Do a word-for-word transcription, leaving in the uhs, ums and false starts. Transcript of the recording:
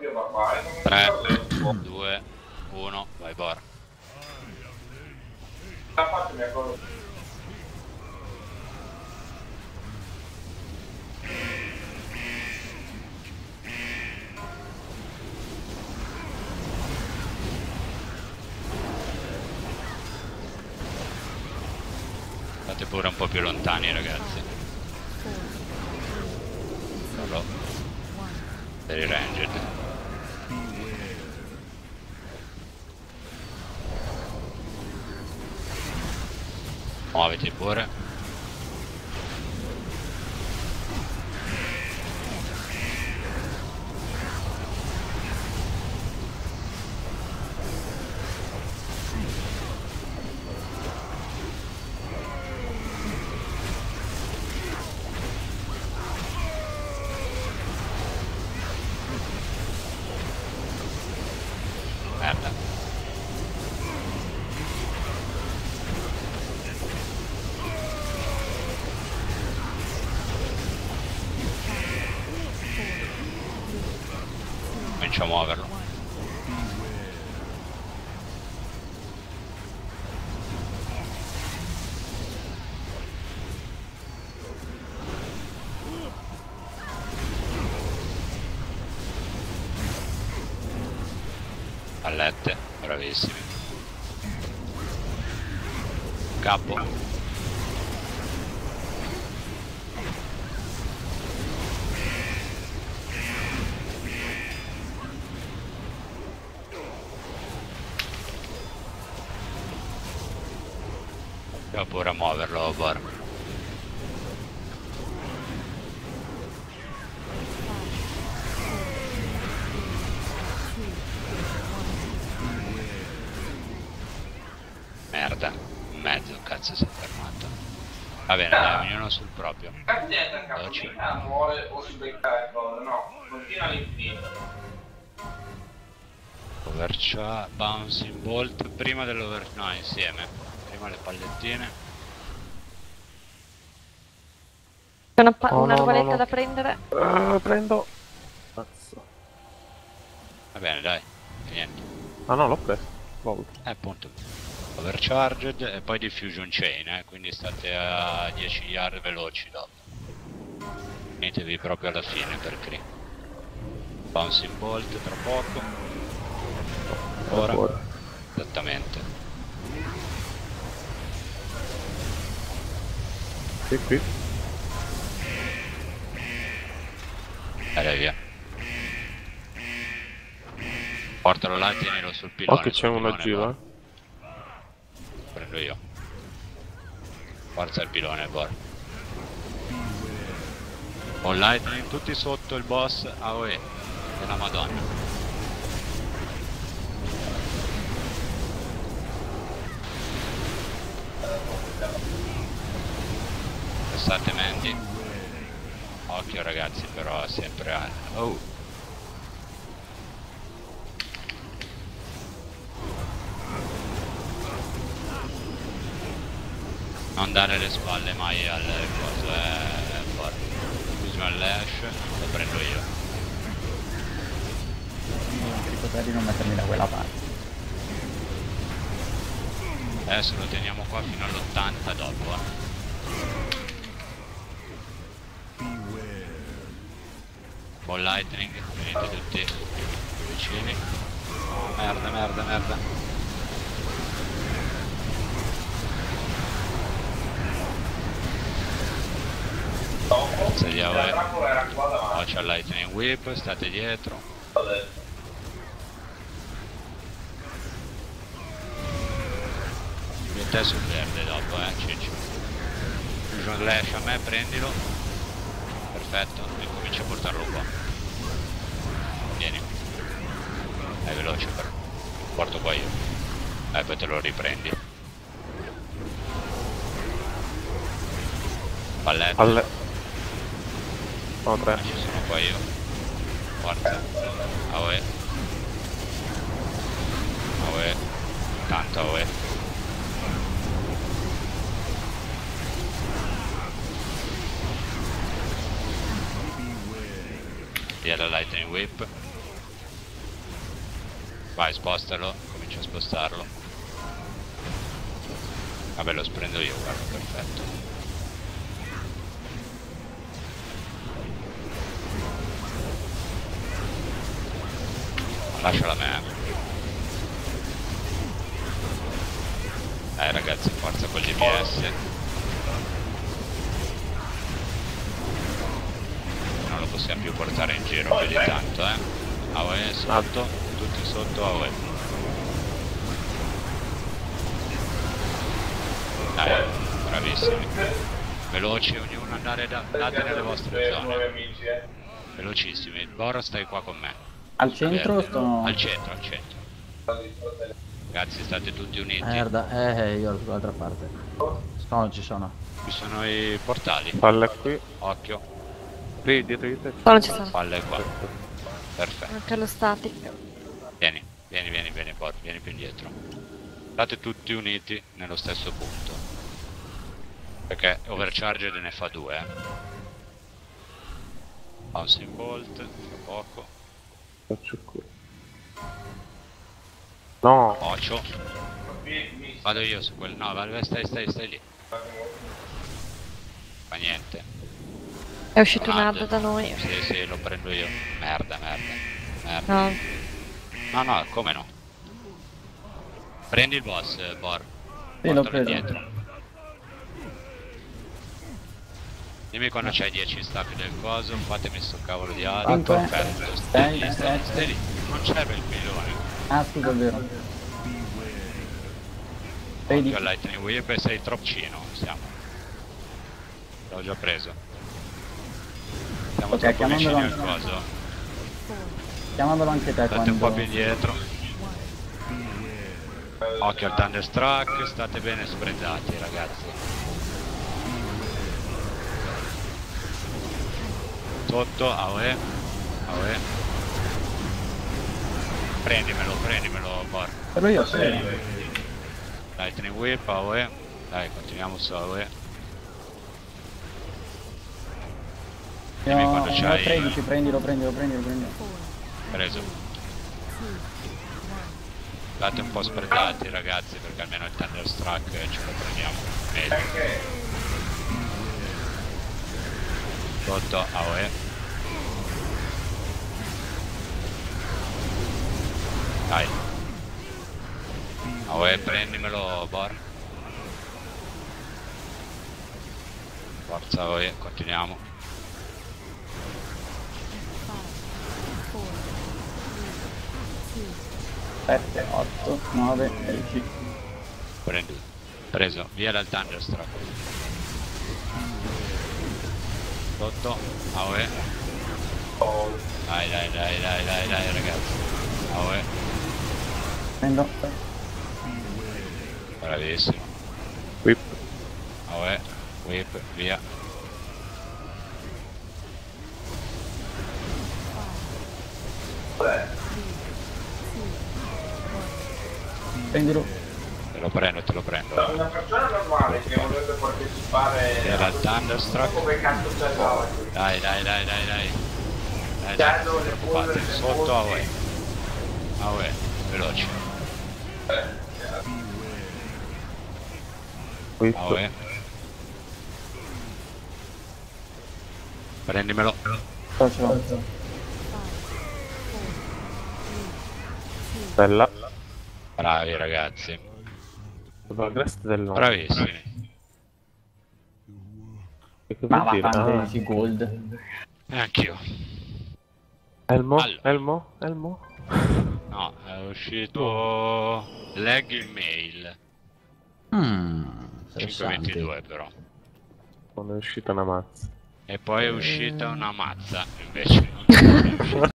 tre, due, uno, vai Bor. State pure un po' più lontani ragazzi. Solo per i ranged. Muoviti pure. Merda. Comincio a muoverlo. Pallette, bravissimi. Capo. Devo pure a muoverlo, Bor. Merda, in mezzo, cazzo si è fermato. Va bene, dai, ognuno sul proprio. Veloci. Muore o si becca il gol, no, continua all'infinito. Overcharge, bouncing bolt prima dell'over... no, insieme. Prima le pallettine. C'è una, pa Oh, una no, arbaleta no, no. da prendere. Uh, prendo. Cazzo. Va bene, dai, che niente. Ah no, l'ho preso. Volt. Eh, appunto. Overcharged e poi diffusion chain, eh, quindi state a dieci yard veloci dopo. Finitevi proprio alla fine per Cree. Bouncing bolt tra poco. Ora. Ora. Esattamente. Sì, qui. Dai, via. Portalo là e tienilo sul pilone. Oh, che c'è uno a giro, eh. Prendo io. Forza il pilone, Bor. Con lightning tutti sotto il boss A O E della Madonna. Passate Mandy. Occhio ragazzi, però sempre a... Oh! Non dare le spalle mai al coso, eh, forte. Uso il lash, lo prendo io. Ricorda di non mettermi da quella parte. Adesso lo teniamo qua fino all'ottanta dopo, eh. Ball lightning, venite tutti più vicini. Oh, merda, merda, merda. Forza di A O E. Oh, c'è il lightning whip, state dietro. Mettete sul verde dopo, eh, Ciccio. Fusion Slash a me, prendilo. Perfetto, e comincio a portarlo qua. Vieni. È veloce però. Porto qua io. E poi te lo riprendi. Pallette. Palle. No, tre. Ci sono qua io. Forza. A O E. A O E. Tanto A O E. Via la lightning whip. Vai, spostalo, comincia a spostarlo. Vabbè, lo sprendo io, guarda, perfetto. Lasciala a me. Dai ragazzi, forza col G P S. Non lo possiamo più portare in giro più di tanto, eh. A O E sotto, tutti sotto A O E. Dai, bravissimi. Veloci, ognuno andare da, andate nelle vostre zone. Velocissimi. Boro, stai qua con me. Al centro Verde. sto... Al centro, al centro. Ragazzi, state tutti uniti. Merda, eh, io dall'altra parte. No, non ci sono. Ci sono i portali. Palle qui. Occhio. Qui dietro di te. Qua non ci sono. Palle qua. Perfetto. Anche lo static. Vieni, vieni, vieni, vieni, Bor, vieni più indietro. State tutti uniti nello stesso punto. Perché overcharged ne fa due, eh. Bouncing bolt, tra poco. Faccio qui. No. Ocio. Vado io su quel. No, vai, stai, stai, stai lì. Fa niente. È uscito un Mad. hard da noi. Sì, sì, lo prendo io. Merda, merda. Merda. No. No, no, come no? Prendi il boss, eh, Bor. Sì, l'ho Portalo preso. indietro. Dimmi quando c'hai dieci stacchi del coso, fatemi sto cavolo di altro. Cinque, Perfetto, stai lì, sei, stai lì, sette. stai lì. Non serve il pilone. Ah, scusa, è vero. Occhio Vedi? al lightning whip e sei troppino, siamo. L'ho già preso. Siamo Ok, troppo vicini chiamandolo al anche- coso. Chiamandolo anche te State un po' quando... più indietro. Occhio al thunderstruck, state bene sprezzati ragazzi. Sotto, A O E, A O E. Prendimelo, prendimelo, Bor. Però io sì. Lightning whip, A O E. Dai, continuiamo su A O E. Io Dimmi quando ne ho c'hai- tredici, prendilo, prendilo, prendilo, prendilo. Preso. State un po' sprezzati ragazzi, perché almeno il thunderstruck ce lo prendiamo meglio. Sotto, A O E. Dai. A O E, prendimelo, Bor. Forza A O E, continuiamo. sette, otto, nove, dieci. Prendi. Preso, via dal thunderstruck. Sotto, A O E. Dai, dai, dai, dai, dai, dai, ragazzi. A O E. Prendo. Bravissimo. Whip. A O E. Whip, via. Prendilo. Te lo prendo, te lo prendo. Una persona normale che vorrebbe partecipare Via dal thunderstruck. come cazzo c'è la Dai, dai, dai, dai, dai. Dai, dai, Danno non le preoccupate. polvere, le Sotto A O E. polvere. A O E, veloci. Whip. A O E. Prendimelo. Ciao, ciao. Bella. Bravi ragazzi. La cresta del nord. Bravissimi. Che cosa Ma vuol va, dire? Ah. fantastici gold. E anch'io. Elmo? Allora. Elmo? Elmo? No, è uscito leg il mail. Mmm, cinque ventidue però. Quando è uscita una mazza. E poi è uscita una mazza invece.